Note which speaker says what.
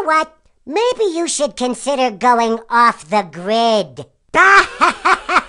Speaker 1: know what? Maybe you should consider going off the grid.